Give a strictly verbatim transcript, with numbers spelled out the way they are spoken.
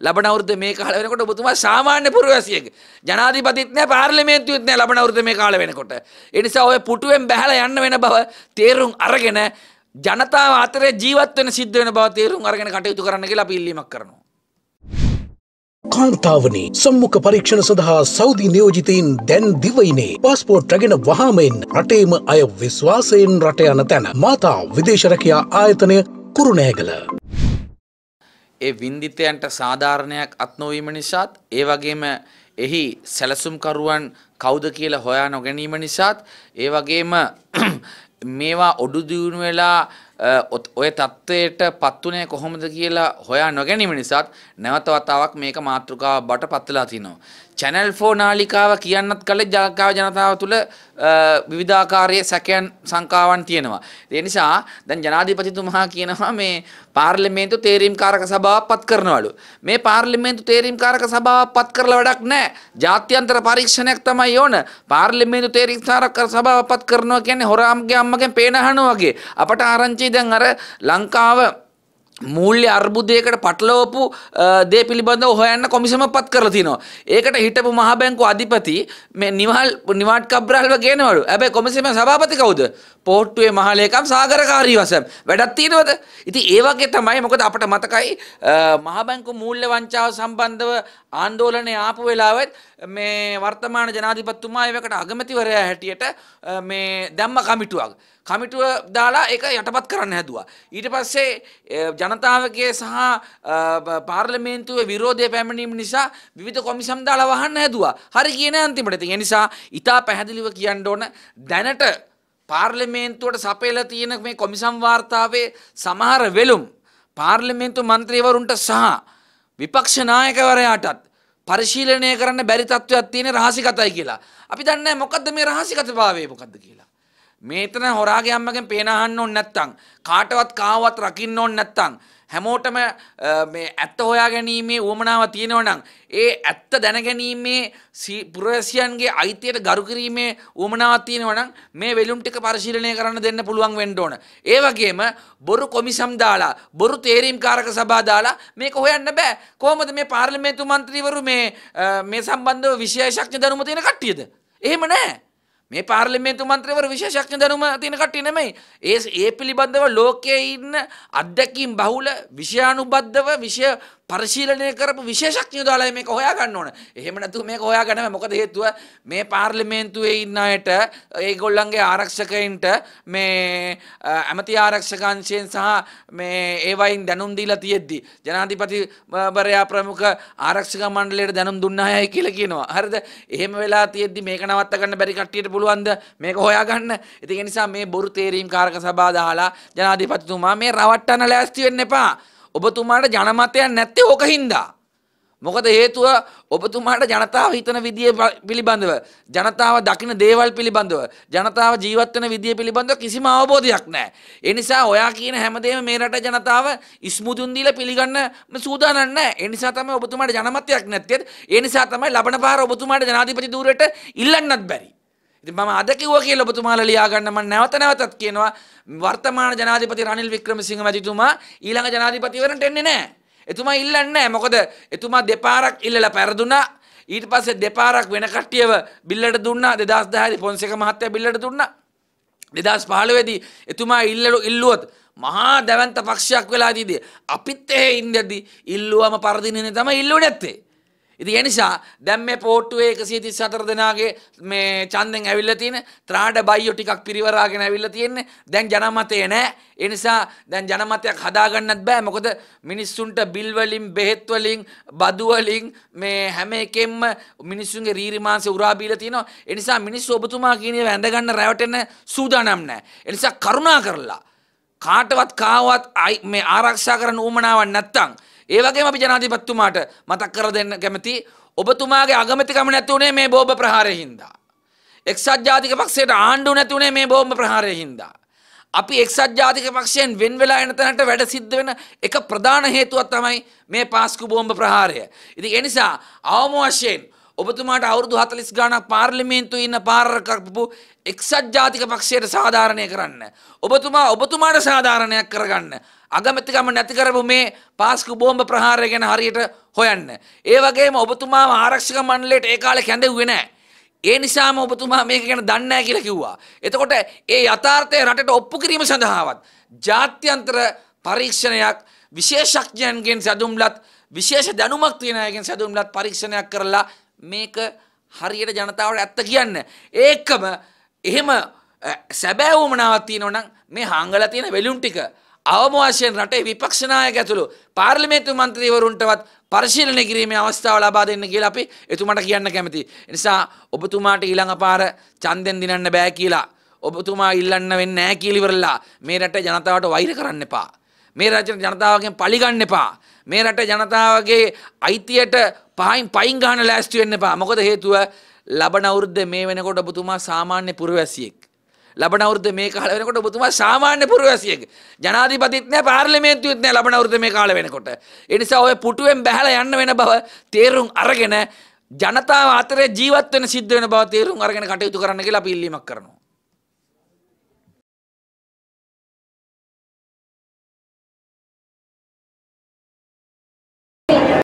ලබන අවුරුද්දේ මේ කාලේ වෙනකොට ඔබතුමා සාමාන්‍ය පුරවැසියෙක්. ජනාධිපතිත් නෑ පාර්ලිමේන්තුවෙත් නෑ ලබන අවුරුද්දේ මේ කාලේ වෙනකොට. ඒ නිසා ඔය පුටුවෙන් බැහැලා යන්න වෙන බව තේරුම් අරගෙන ජනතාව අතරේ ජීවත් වෙන සිද්ධ වෙන බව තේරුම් අරගෙන කටයුතු කරන්න කියලා අපි ඉල්ලීමක් කරනවා. කාන්තාවනි සම්මුඛ පරීක්ෂණ සඳහා සෞදි නියෝජිතයින් දැන් දිවයිනේ පාස්පෝර්ට් රැගෙන වහාමෙන් රටේම අය විශ්වාසයෙන් රට යන තැන මාතා විදේශ රැකියා ආයතනය කුරුණෑගල. ඒ වින්දිතයන්ට සාධාරණයක් අත් නොවීම නිසාත් ඒ වගේම එහි සැලසුම්කරුවන් කවුද කියලා හොයා නොගැනීම නිසාත් ඒ වගේම මේවා ඔඩු දියුණු වෙලා ඔය තත්ත්වයට පත්ුනේ කොහොමද කියලා හොයා නොගැනීම නිසාත් නැවත වතාවක් මේක මාතෘකාවක් බට පත් වෙලා තිනවා. Channel four නාලිකාව කියන්නත් කලින් ජනතාව ජනතාව තුළ විවිධාකාරයේ සැකයන් සංකාවන් තියෙනවා. ඒ නිසා දැන් ජනාධිපතිතුමා කියනවා මේ පාර්ලිමේන්තු තේරීම්කාරක සභාවක් පත් කරනවලු. මේ පාර්ලිමේන්තු තේරීම්කාරක සභාවක් පත් කරලා වැඩක් නැහැ. ජාත්‍යන්තර පරීක්ෂණයක් තමයි ඕන. පාර්ලිමේන්තු තේරීම්කාරක සභාවක් පත් කරනවා කියන්නේ හොරාම්ගේ අම්මගෙන් පේන අහනවා වගේ. අපට ආරංචි දැන් අර ලංකාව මූල්‍ය අර්බුදයකට පටලවපු දේ පිළිබඳව හොයන්න කොමිසමක් පත් කරලා තිනවා. ඒකට හිටපු මහ බැංකුව අධිපති මේ නිවහල් නිවාඩ් කබ්‍රාල්ව ගේනවලු. හැබැයි කොමිසමේ සභාපති කවුද? පෝට්ටුවේ මහලේකම් සාගරකාරී වසම්. වැඩක් තියෙනවද? ඉතින් ඒ වගේ තමයි. මොකද අපිට මතකයි මහ බැංකුව මූල්‍ය වංචාව සම්බන්ධව ආందోලනයේ ආපු වෙලාවෙත් මේ වර්තමාන ජනාධිපතිතුමා ඒවකට අගමැතිවරයා හැටියට මේ දැම්ම කමිටුවක්. කමිටුව දාලා ඒක යටපත් කරන්න හැදුවා. ඊට පස්සේ ජනතාවගේ සහ පාර්ලිමේන්තුවේ විරෝධය පැමිණීම නිසා විවිධ කොමිසම් දාලා වහන්න හැදුවා. හරි කියන අන්තිමට. ඒ නිසා ඉතා පැහැදිලිව කියන්න ඕන දැනට පාර්ලිමේන්තුවට සපයලා තියෙන මේ කොමිසම් වාර්තාවේ සමහර වෙලුම් පාර්ලිමේන්තු මන්ත්‍රීවරුන්ට සහ විපක්ෂ නායකවරයාටත් පරිශීලනය කරන්න බැරි තත්ත්වයක් තියෙන රහසිගතයි කියලා. අපි දන්නේ නැහැ මොකද්ද මේ රහසිගතභාවය මොකද්ද කියලා. මේතන හොරාගේ අම්මගෙන් පේන අහන්න ඕනේ නැත්තම් කාටවත් කාවවත් රකින්න ඕනේ නැත්තම් හැමෝටම මේ ඇත්ත හොයා ගැනීමේ උවමනාව තියෙනවා නම් ඒ ඇත්ත දැනගැනීමේ පුරවැසියන්ගේ අයිතියට ගරු කිරීමේ උවමනාවක් තියෙනවා නම් මේ වෙලුම් ටික පරිශීලනය කරන්න දෙන්න පුළුවන් වෙන්න ඕන. ඒ වගේම බොරු කොමිසම් දාලා බොරු තේරීම්කාරක සභා දාලා මේක හොයන්න බෑ. කොහොමද මේ පාර්ලිමේන්තු මන්ත්‍රීවරු මේ මේ සම්බන්ධව විශේෂඥ දැනුම තියෙන කට්ටියද? එහෙම නැහැ. මේ පාර්ලිමේන්තු මන්ත්‍රීවරු විශේෂඥ දැනුම තියෙන කට්ටිය නෙමෙයි. ඒ ඒ පිළිබඳව ලෝකයේ ඉන්න අත්දැකීම් බහුල විෂයානුබද්ධව විෂය පරිශීලනය කරපු විශේෂඥයෝ දාලා මේක හොයා ගන්න ඕන. එහෙම නැතුව මේක හොයා ගන්න බෑ. මොකද හේතුව මේ පාර්ලිමේන්තුවේ ඉන්න අයට ඒගොල්ලන්ගේ ආරක්ෂකයින්ට මේ ඇමති ආරක්ෂක අංශයෙන් සහ මේ ඒ වයින් දැනුම් දීලා තියෙද්දි ජනාධිපතිවරයා ප්‍රමුඛ ආරක්ෂක මණ්ඩලයට දැනුම් දුන්නායයි කියලා කියනවා. හරිද? එහෙම වෙලා තියෙද්දි මේක නවත්ත ගන්න බැරි කට්ටියට පුළුවන්ද මේක හොයා ගන්න? ඉතින් ඒ නිසා මේ බොරු තේරීම්කාරක සභා දාලා ජනාධිපතිතුමා මේ රවට්ටන්න ලෑස්ති වෙන්න එපා. ඔබතුමාට ජනමතයක් නැත්තේ ඕක හින්දා. මොකද හේතුව ඔබතුමාට ජනතාව හිතන විදිය පිළිබඳව, ජනතාව දකින දේවල් පිළිබඳව, ජනතාව ජීවත් වෙන විදිය පිළිබඳව කිසිම අවබෝධයක් නැහැ. ඒ නිසා ඔයා කියන හැමදේම මේ රට ජනතාව ඉස්මුදුන් දීලා පිළිගන්න සූදානම් නැහැ. ඒ නිසා තමයි ඔබතුමාට ජනමතයක් නැත්තේ. ඒ නිසා තමයි ලබන පාර ඔබතුමාට ජනාධිපති ධූරයට ඉල්ලන්නත් බැරි. ඉතින් මම අද කිව්වා කියලා ඔබතුමාලා ලියා ගන්න මම නැවත නැවතත් කියනවා වර්තමාන ජනාධිපති රනිල් වික්‍රමසිංහ මැතිතුමා ඊළඟ ජනාධිපතිවරණට එන්නේ නැහැ. එතුමා ඉල්ලන්නේ නැහැ. මොකද එතුමා දෙපාරක් ඉල්ලලා පෙරදුනා. ඊට පස්සේ දෙපාරක් වෙන කට්ටියව බිල්ලට දුන්නා. දෙදාස් දහය දී පොන්සේක මහත්තයා බිල්ලට දුන්නා. දෙදාස් පහළොව දී එතුමා ඉල්ලලු ඉල්ලුවොත් මහා දැවැන්ත පක්ෂයක් වෙලා දීදී අපිත් එහෙ ඉඳදී ඉල්ලුවම පරදින්නේ තමයි ඉල්ලුවේ නැත්තේ. ඉතින් ඒ නිසා දැන් මේ පෝට්ටුවේ එකසිය තිස් හතර දෙනාගේ මේ ඡන්දෙන් ඇවිල්ලා තියෙන ත්‍රාඩ බයියෝ ටිකක් පිරිවරාගෙන ඇවිල්ලා තියෙන්නේ. දැන් ජනමතේ නැහැ. ඒ නිසා දැන් ජනමතයක් හදාගන්නත් බෑ. මොකද මිනිස්සුන්ට බිල් වලින්, බෙහෙත් වලින්, බදු වලින් මේ හැම එකෙන්ම මිනිස්සුන්ගේ රීරි මාංශ උරා බීලා තියෙනවා. ඒ නිසා මිනිස්සු ඔබතුමා කියන ඒවා ඇඳ ගන්න රැවටෙන්න සූදානම් නැහැ. ඒ නිසා කරුණා කරලා කාටවත් කාවත් මේ ආරක්ෂා කරන්න උවමනාවක් නැත්තම් ඒ වගේම අපි ජනාධිපතිතුමාට මතක් කරලා දෙන්න කැමති ඔබතුමාගේ අගමැතිකම නැති උනේ මේ බෝම්බ ප්‍රහාරයෙන් හින්දා. එක්සත් ජාතික පක්ෂයට ආණ්ඩු නැති උනේ මේ බෝම්බ ප්‍රහාරයෙන් හින්දා. අපි එක්සත් ජාතික පක්ෂයෙන් වෙන් වෙලා යන තැනට වැඩ සිද්ධ වෙන එක ප්‍රධාන හේතුවක් තමයි මේ පාස්කු බෝම්බ ප්‍රහාරය. ඉතින් ඒ නිසා අවම වශයෙන් ඔබතුමාට අවුරුදු හතළිස් ගාණක් පාර්ලිමේන්තුවේ ඉන්න පාර කරපු එක්සත් ජාතික පක්ෂයට සාධාරණය කරන්න. ඔබතුමා ඔබතුමාට සාධාරණයක් කරගන්න. අගමැතිකම නැති කරපු මේ පාස්කු බෝම්බ ප්‍රහාරය ගැන හරියට හොයන්න. ඒ වගේම ඔබතුමාම ආරක්ෂක මණ්ඩලයට ඒ කාලේ කැඳෙව්වේ නැහැ. ඒ නිසාම ඔබතුමා මේක ගැන දන්නේ නැහැ කියලා කිව්වා. එතකොට ඒ යථාර්ථය රටට ඔප්පු කිරීම සඳහාවත් ජාත්‍යන්තර පරීක්ෂණයක් විශේෂඥයන්ගෙන් සැදුම්ලත් විශේෂ දැනුමක් තියෙන අයගෙන් සැදුම්ලත් පරීක්ෂණයක් කරලා මේක හරියට ජනතාවට ඇත්ත කියන්න. ඒකම එහෙම සැබෑ වුමනාවක් තියෙනවා නම් මේ හංගලා තියෙන වෙලුම් ටික අවම වශයෙන් රටේ විපක්ෂ නායක ඇතුළු පාර්ලිමේන්තු මන්ත්‍රීවරුන්ටවත් පරිශීලනය කිරීමේ අවස්ථාව ලබා දෙන්න කියලා අපි එතුමාට කියන්න කැමතියි. ඒ නිසා ඔබතුමාට ඊළඟ පාර ඡන්දෙන් දිනන්න බෑ කියලා ඔබතුමා ඉල්ලන්න වෙන්නේ නැහැ කියලා ඉවරලා මේ රටේ ජනතාවට වෛර කරන්න එපා. මේ රටේ ජනතාවගෙන් පලි ගන්න එපා. මේ රටේ ජනතාවගේ අයිතියට පහින් පයින් ගන්න ලෑස්ති වෙන්න එපා. මොකද හේතුව ලබන අවුරුද්දේ මේ වෙනකොට ඔබතුමා සාමාන්‍ය පුරවැසියෙක්. ලබන අවුරුද්දේ මේ කාලේ වෙනකොට ඔබතුමා සාමාන්‍ය පුරවැසියෙක්. ජනාධිපතිත් නෑ පාර්ලිමේන්තුවෙත් නෑ ලබන අවුරුද්දේ මේ කාලේ වෙනකොට. ඒ නිසා ඔය පුටුවෙන් බැහැලා යන්න වෙන බව තේරුම් අරගෙන ජනතාව අතරේ ජීවත් වෙන සිද්ධ වෙන බව තේරුම් අරගෙන කටයුතු කරන්න කියලා අපි ඉල්ලීමක් කරනවා.